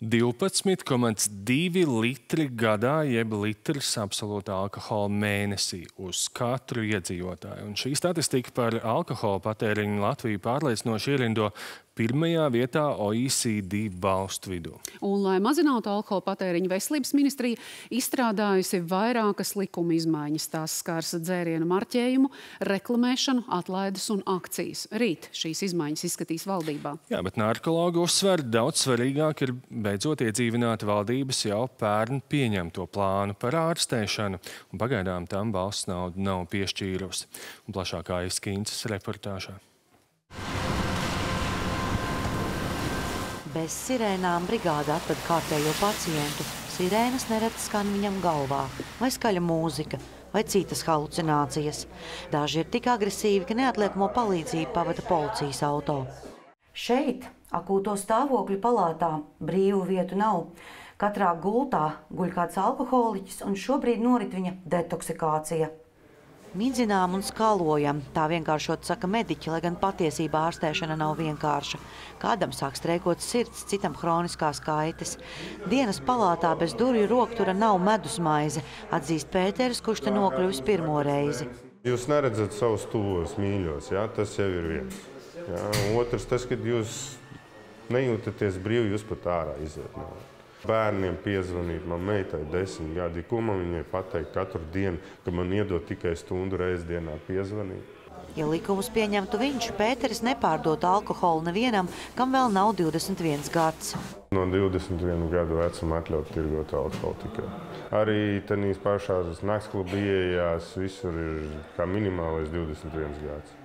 12,2 litri gadā, jeb litrs absolūta alkohola mēnesī uz katru iedzīvotāju. Un šī statistika par alkohola patēriņu Latviju pārliecinoši ierindo pirmajā vietā OECD valstu vidū. Un, lai mazinātu alkohola patēriņu, Veselības ministrija izstrādājusi vairākas likuma izmaiņas. Tās skars dzērienu marķējumu, reklamēšanu, atlaides un akcijas. Rīt šīs izmaiņas izskatīs valdībā. Jā, bet narkologi uzsver, daudz svarīgāk ir beidzot iedzīvināt valdības jau pērn pieņemto plānu par ārstēšanu, un pagaidām tam valsts naudu nav piešķīrusi. Un plašākā Kīncas reportāžā. Bez sirēnām brigāde atved kārtējo pacientu. Sirēnas nereti skan viņam galvā, vai skaļa mūzika, vai citas halucinācijas. Daži ir tik agresīvi, ka neatliekamo palīdzību pavada policijas auto. Šeit, akūto stāvokļu palātā, brīvu vietu nav. Katrā gultā guļ kāds alkoholiķis, un šobrīd norit viņa detoksikācija. Midzinām un skalojam, tā vienkāršot saka mediķi, lai gan patiesībā ārstēšana nav vienkārša. Kādam sāk streikot sirds, citam hroniskās kaites. Dienas palātā bez durvju roktura nav medusmaize, atzīst Pēteris, kurš te nokļuvis pirmo reizi. Jūs neredzat savus tuvos mīļos, jā? Tas jau ir viens. Jā? Otrs, tas, kad jūs nejūtaties brīvi, jūs pat ārā iziet nav. Bērniem piezvanīt, man meitai 10 gadi, ko man viņai pateikt katru dienu, ka man iedod tikai stundu reizi dienā piezvanīt. Ja likumus pieņemtu viņš, Pēteris nepārdot alkoholu nevienam, kam vēl nav 21 gads. No 21 gadu vecuma atļaut tirgot alkoholu tikai. Arī tenīs pašās naktsklubu ieejās visur ir kā minimālais 21 gads.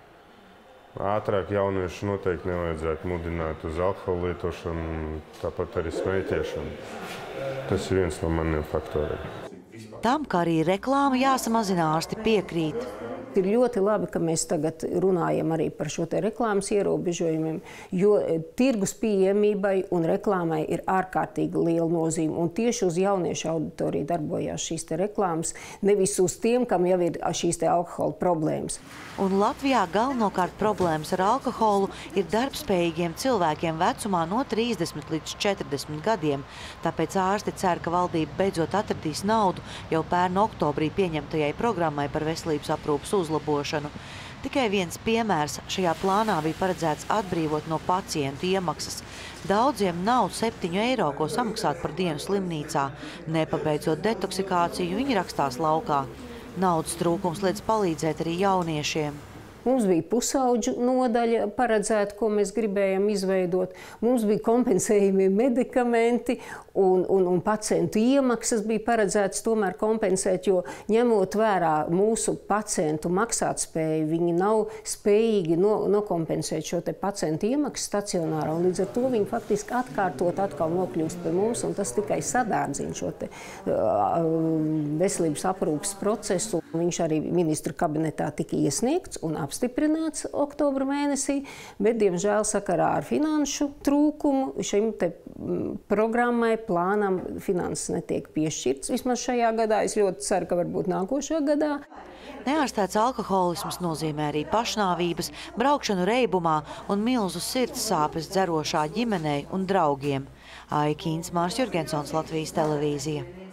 Ātrāk jaunieši noteikti nevajadzētu mudināt uz alkohola lietošanu, tāpat arī smēķēšanu. Tas ir viens no maniem faktoriem. Tam, ka arī reklāma jāsamazina, ārsti piekrīt. Ir ļoti labi, ka mēs tagad runājam arī par šo te reklāmas ierobežojumiem, jo tirgus pieejamībai un reklāmai ir ārkārtīgi liela nozīme. Un tieši uz jauniešu auditoriju darbojās šīs te reklāmas, nevis uz tiem, kam jau ir šīs te alkohola problēmas. Un Latvijā galvenokārt problēmas ar alkoholu ir darbspējīgiem cilvēkiem vecumā no 30 līdz 40 gadiem. Tāpēc ārsti cer, ka valdība beidzot atradīs naudu jau pērn oktobrī pieņemtajai programmai par veselības aprūpes uzlabošanu. Tikai viens piemērs, šajā plānā bija paredzēts atbrīvot no pacientu iemaksas. Daudziem nav 7 eiro, ko samaksāt par dienu slimnīcā. Nepabeidzot detoksikāciju, viņi rakstās laukā. Naudas trūkums liedz palīdzēt arī jauniešiem. Mums bija pusauģu nodaļa paredzēta, ko mēs gribējām izveidot. Mums bija kompensējumie medikamenti un pacientu iemaksas bija paredzētas tomēr kompensēt, jo ņemot vērā mūsu pacientu maksātspēju, viņi nav spējīgi nokompensēt šo te pacientu iemaksu stacionārā. Un līdz ar to viņi faktiski atkārtot atkal nokļūst pie mums, un tas tikai sadārdzina šo te veselības aprūpes procesu. Viņš arī ministru kabinetā tika iesniegts un apstiprināts oktobra mēnesī, bet, diemžēl, sakarā ar finanšu trūkumu šim te programmai, plānam finanses netiek piešķirts. Vismaz šajā gadā, es ļoti ceru, ka varbūt nākošajā gadā. Neārstēts alkoholisms nozīmē arī pašnāvības, braukšanu reibumā un milzu sirds sāpes dzerošā ģimenei un draugiem. Kīncas, Mārs Jurgensons, Latvijas televīzija.